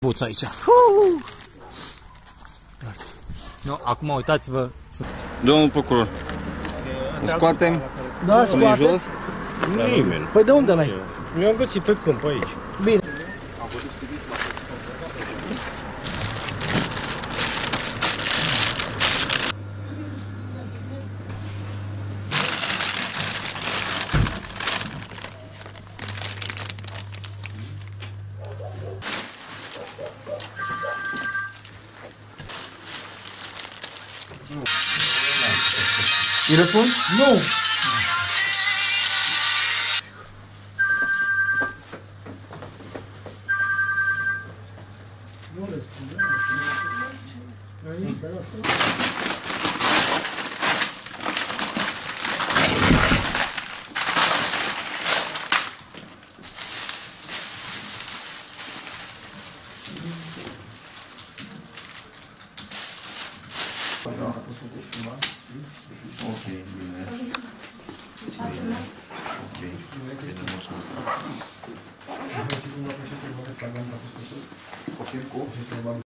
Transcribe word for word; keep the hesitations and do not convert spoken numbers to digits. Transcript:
Buți aici. Nu, acum uitați-vă. Domnul procuror, îl scoatem? Da, scoate. Jos? Nimeni. Păi de unde l-ai? Mi-am găsit pe câmp aici. Bine. Îi răspund? Nu! Nu răspunde. Aici, pe asta. Ok, bine. Ok, bine, mulțumesc. Poftim cu?